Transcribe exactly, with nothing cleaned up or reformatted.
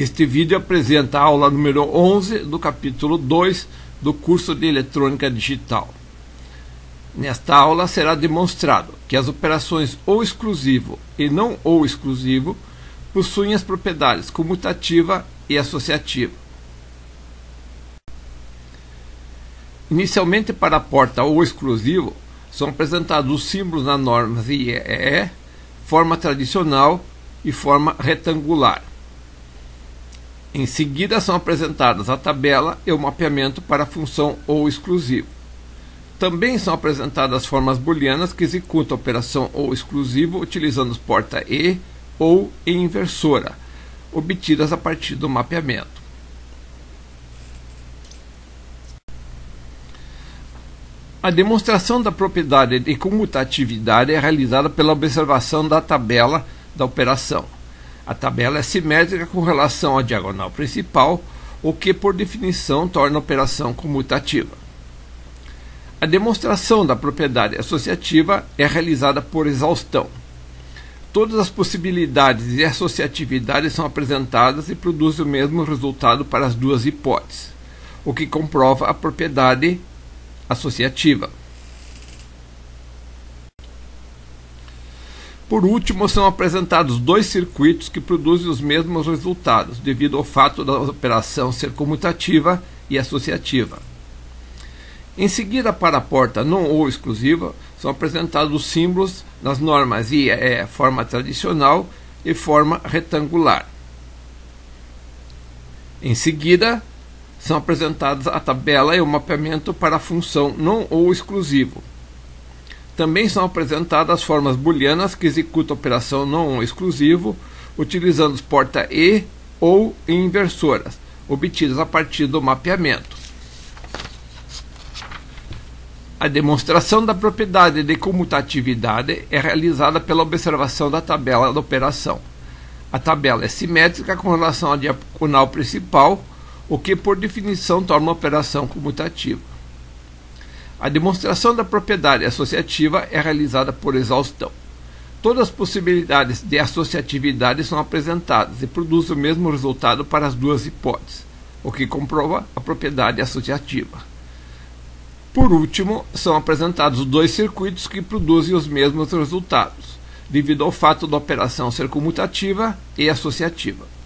Este vídeo apresenta a aula número onze do capítulo dois do curso de Eletrônica Digital. Nesta aula será demonstrado que as operações ou exclusivo e não ou exclusivo possuem as propriedades comutativa e associativa. Inicialmente, para a porta ou exclusivo, são apresentados os símbolos nas normas I E E, forma tradicional e forma retangular. Em seguida, são apresentadas a tabela e o mapeamento para a função ou exclusivo. Também são apresentadas as formas booleanas que executam a operação ou exclusivo utilizando os porta e ou e inversora, obtidas a partir do mapeamento. A demonstração da propriedade de comutatividade é realizada pela observação da tabela da operação. A tabela é simétrica com relação à diagonal principal, o que, por definição, torna a operação comutativa. A demonstração da propriedade associativa é realizada por exaustão. Todas as possibilidades de associatividade são apresentadas e produzem o mesmo resultado para as duas hipóteses, o que comprova a propriedade associativa. Por último, são apresentados dois circuitos que produzem os mesmos resultados, devido ao fato da operação ser comutativa e associativa. Em seguida, para a porta não ou exclusiva, são apresentados os símbolos nas normas I E E, forma tradicional e forma retangular. Em seguida, são apresentadas a tabela e o mapeamento para a função não ou exclusivo. Também são apresentadas as formas booleanas que executam a operação não ou exclusivo, utilizando os porta e ou e inversoras, obtidas a partir do mapeamento. A demonstração da propriedade de comutatividade é realizada pela observação da tabela da operação. A tabela é simétrica com relação à diagonal principal, o que por definição torna uma operação comutativa. A demonstração da propriedade associativa é realizada por exaustão. Todas as possibilidades de associatividade são apresentadas e produzem o mesmo resultado para as duas hipóteses, o que comprova a propriedade associativa. Por último, são apresentados dois circuitos que produzem os mesmos resultados, devido ao fato da operação ser comutativa e associativa.